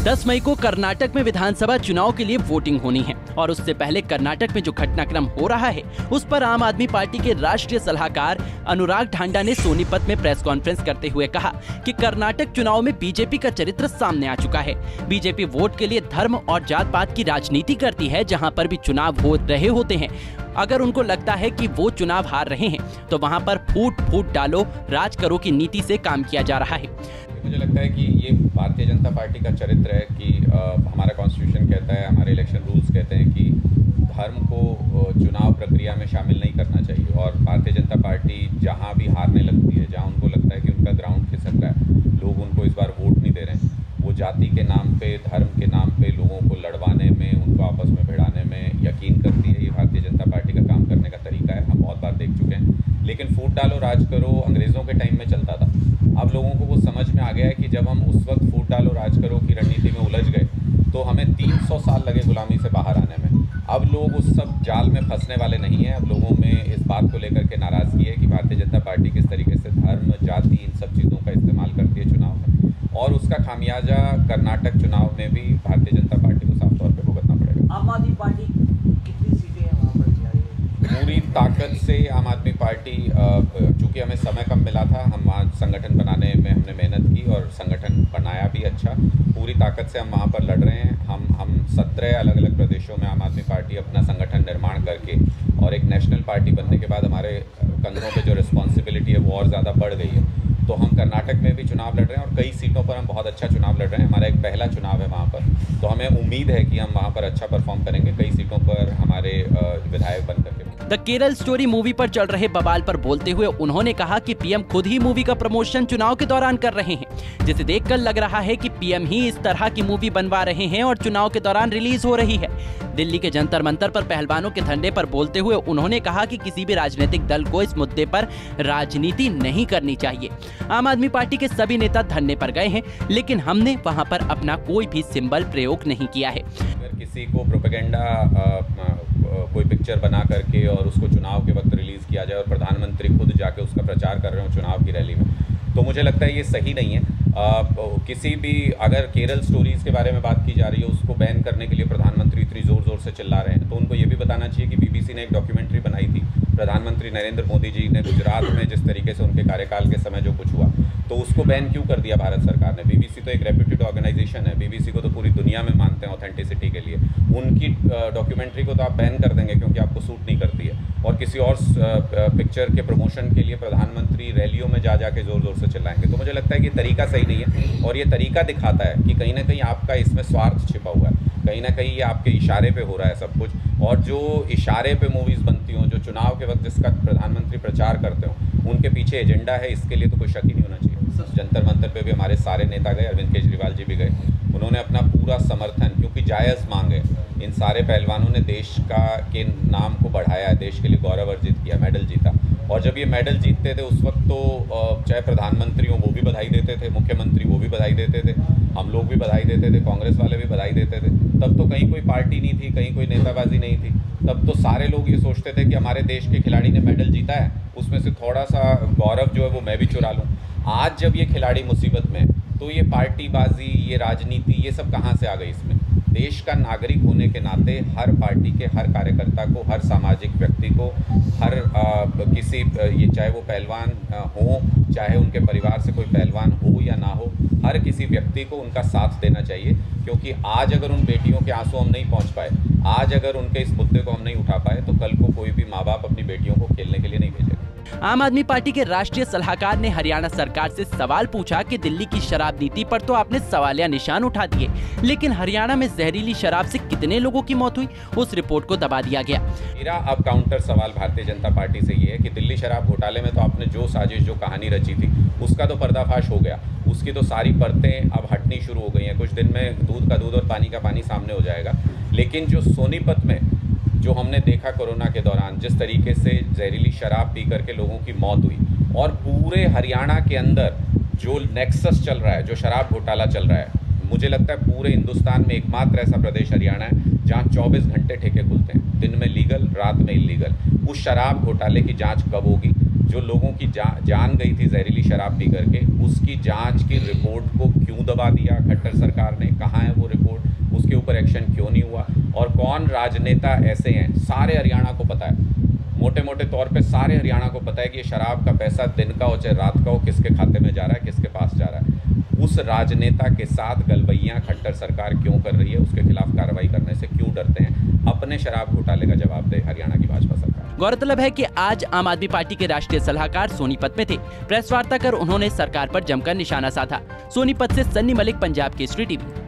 10 मई को कर्नाटक में विधानसभा चुनाव के लिए वोटिंग होनी है और उससे पहले कर्नाटक में जो घटनाक्रम हो रहा है उस पर आम आदमी पार्टी के राष्ट्रीय सलाहकार अनुराग ठांडा ने सोनीपत में प्रेस कॉन्फ्रेंस करते हुए कहा कि कर्नाटक चुनाव में बीजेपी का चरित्र सामने आ चुका है। बीजेपी वोट के लिए धर्म और जात पात की राजनीति करती है। जहां पर भी चुनाव हो रहे होते हैं, अगर उनको लगता है कि वो चुनाव हार रहे हैं तो वहां पर फूट फूट डालो, राज करो की नीति से काम किया जा रहा है। मुझे लगता है कि ये भारतीय जनता पार्टी का चरित्र है कि हमारा कॉन्स्टिट्यूशन कहता है, हमारे इलेक्शन रूल्स कहते हैं कि धर्म को चुनाव प्रक्रिया में शामिल नहीं करना चाहिए। और भारतीय जनता पार्टी जहां भी हारने लगती है, जहां उनको लगता है कि उनका ग्राउंड खिसक रहा है, लोग उनको इस बार वोट नहीं दे रहे हैं, वो जाति के नाम पे, धर्म के नाम पे लोगों को लड़वाने में, उनको आपस में भिड़ाने में यकीन करती है। ये भारतीय जनता पार्टी का काम करने का तरीका है, हम बहुत बार देख चुके हैं। लेकिन फूट डालो राज करो अंग्रेज़ों के टाइम में चलता था। अब लोगों को वो समझ में आ गया है कि जब हम उस वक्त फूट डालो राज करो की रणनीति में उलझ गए तो हमें 300 साल लगे गुलामी से बाहर आने में। अब लोग उस सब जाल में फंसने वाले नहीं हैं। अब लोगों में इस बात को लेकर के नाराज़गी है कि भारतीय जनता पार्टी किस तरीके से धर्म, जाति, इन सब चीज़ों का इस्तेमाल करती है चुनाव में, और उसका खामियाजा कर्नाटक चुनाव में भी भारतीय जनता पार्टी को साफ तौर पर भुगतना पड़ेगा। आम आदमी पार्टी कितनी सीटें हैं वहाँ पर? पूरी ताकत से आम आदमी पार्टी, चूँकि हमें समय कम मिला था, हम आज संगठन बनाने में हमने मेहनत की और संगठन बनाया भी अच्छा। पूरी ताकत से हम वहाँ पर लड़ रहे हैं। हम 17 अलग अलग प्रदेशों में आम आदमी पार्टी अपना संगठन निर्माण करके और एक नेशनल पार्टी बनने के बाद हमारे कंधों पे जो रिस्पॉन्सिबिलिटी है वो और ज़्यादा बढ़ गई है। तो हम कर्नाटक में भी चुनाव लड़ रहे हैं और कई सीटों पर हम बहुत अच्छा चुनाव लड़ रहे हैं। हमारा एक पहला चुनाव है वहाँ पर, तो हमें उम्मीद है कि हम वहाँ पर अच्छा परफॉर्म करेंगे। कई सीटों पर हमारे विधायक बन करके। द केरल स्टोरी मूवी पर चल रहे बवाल पर बोलते हुए उन्होंने कहा कि पीएम खुद ही मूवी का प्रमोशन चुनाव के दौरान कर रहे हैं, जिसे देखकर लग रहा है कि पीएम ही इस तरह की मूवी बनवा रहे हैं और चुनाव के दौरान रिलीज हो रही है। दिल्ली के जंतर मंतर पर पहलवानों के धरने पर बोलते हुए उन्होंने कहा कि किसी भी राजनीतिक दल को इस मुद्दे पर राजनीति नहीं करनी चाहिए। आम आदमी पार्टी के सभी नेता धरने पर गए हैं, लेकिन हमने वहां पर अपना कोई भी सिंबल प्रयोग नहीं किया है। अगर किसी को प्रोपेगेंडा कोई पिक्चर बना करके और उसको चुनाव के वक्त रिलीज़ किया जाए और प्रधानमंत्री खुद जाके उसका प्रचार कर रहे हो चुनाव की रैली में, तो मुझे लगता है ये सही नहीं है। किसी भी, अगर केरल स्टोरीज़ के बारे में बात की जा रही है, उसको बैन करने के लिए प्रधानमंत्री इतनी ज़ोर से चिल्ला रहे हैं, तो उनको ये भी बताना चाहिए कि बीबीसी ने एक डॉक्यूमेंट्री बनाई थी। प्रधानमंत्री नरेंद्र मोदी जी ने गुजरात में जिस तरीके से उनके कार्यकाल के समय जो कुछ हुआ, तो उसको बैन क्यों कर दिया भारत सरकार ने? बीबीसी तो एक रेप्यूटेड ऑर्गेनाइजेशन है, बीबीसी को तो पूरी दुनिया में मानते हैं ऑथेंटिसिटी के लिए। उनकी डॉक्यूमेंट्री को तो आप बैन कर देंगे क्योंकि आपको सूट नहीं करती है, और किसी और पिक्चर के प्रमोशन के लिए प्रधानमंत्री रैलियों में जा के ज़ोर से चिल्लाएंगे। तो मुझे लगता है कि तरीका सही नहीं है, और ये तरीका दिखाता है कि कहीं ना कहीं आपका इसमें स्वार्थ छिपा हुआ है, कहीं ना कहीं ये आपके इशारे पे हो रहा है सब कुछ। और जो इशारे पे मूवीज़ बनती हों, जो चुनाव के वक्त जिसका प्रधानमंत्री प्रचार करते हों, उनके पीछे एजेंडा है, इसके लिए तो कोई शक ही नहीं होना चाहिए। जंतर मंतर पे भी हमारे सारे नेता गए, अरविंद केजरीवाल जी भी गए, उन्होंने अपना पूरा समर्थन, क्योंकि जायज़ मांग है, इन सारे पहलवानों ने देश के नाम को बढ़ाया है, देश के लिए गौरव अर्जित किया, मेडल जीता। और जब ये मेडल जीतते थे उस वक्त तो चाहे प्रधानमंत्री हो वो भी बधाई देते थे, मुख्यमंत्री वो भी बधाई देते थे, हम लोग भी बधाई देते थे, कांग्रेस वाले भी बधाई देते थे। तब तो कहीं कोई पार्टी नहीं थी, कहीं कोई नेताबाजी नहीं थी। तब तो सारे लोग ये सोचते थे कि हमारे देश के खिलाड़ी ने मेडल जीता है, उसमें से थोड़ा सा गौरव जो है वो मैं भी चुरा लूँ। आज जब ये खिलाड़ी मुसीबत में, तो ये पार्टीबाजी, ये राजनीति, ये सब कहाँ से आ गई इसमें? देश का नागरिक होने के नाते हर पार्टी के हर कार्यकर्ता को, हर सामाजिक व्यक्ति को, हर किसी, ये चाहे वो पहलवान हो, चाहे उनके परिवार से कोई पहलवान हो या ना हो, हर किसी व्यक्ति को उनका साथ देना चाहिए। क्योंकि आज अगर उन बेटियों के आंसू हम नहीं पहुंच पाए, आज अगर उनके इस मुद्दे को हम नहीं उठा पाए, तो कल को कोई भी माँ बाप अपनी बेटियों को खेलने के लिए नहीं भेजेगा। आम आदमी पार्टी के राष्ट्रीय सलाहकार ने हरियाणा सरकार से सवाल पूछा कि दिल्ली की शराब नीति पर तो आपने सवालिया निशान उठा दिए, लेकिन हरियाणा में जहरीली शराब से कितने लोगों की मौत हुई, उस रिपोर्ट को दबा दिया गया। मेरा अब काउंटर सवाल भारतीय जनता पार्टी से ये है कि दिल्ली शराब घोटाले में तो आपने जो साजिश, जो कहानी रची थी, उसका तो पर्दाफाश हो गया, उसकी तो सारी परतें अब हटनी शुरू हो गई हैं। कुछ दिन में दूध का दूध और पानी का पानी सामने हो जाएगा। लेकिन जो सोनीपत में जो हमने देखा कोरोना के दौरान, जिस तरीके से जहरीली शराब पी करके लोगों की मौत हुई, और पूरे हरियाणा के अंदर जो नेक्सस चल रहा है, जो शराब घोटाला चल रहा है, मुझे लगता है पूरे हिंदुस्तान में एकमात्र ऐसा प्रदेश हरियाणा है जहां 24 घंटे ठेके खुलते हैं, दिन में लीगल, रात में इलीगल। उस शराब घोटाले की जांच कब होगी? जो लोगों की जान गई थी जहरीली शराब पी करके, उसकी जांच की रिपोर्ट को क्यों दबा दिया खट्टर सरकार ने? कहाँ है वो रिपोर्ट? उसके ऊपर एक्शन क्यों नहीं हुआ? और कौन राजनेता ऐसे हैं, सारे हरियाणा को पता है, मोटे मोटे तौर पे सारे हरियाणा को पता है कि ये शराब का पैसा दिन का हो चाहे रात का हो किसके खाते में जा रहा है, किसके पास जा रहा है। उस राजनेता के साथ गलबैयां खट्टर सरकार क्यों कर रही है? उसके खिलाफ कार्रवाई करने से क्यों डरते हैं? अपने शराब घोटाले का जवाब दे हरियाणा की भाजपा सरकार। गौरतलब है कि आज आम आदमी पार्टी के राष्ट्रीय सलाहकार सोनीपत में थे। प्रेस वार्ता कर उन्होंने सरकार पर जमकर निशाना साधा। सोनीपत से सन्नी मलिक, पंजाब केसरी टीवी।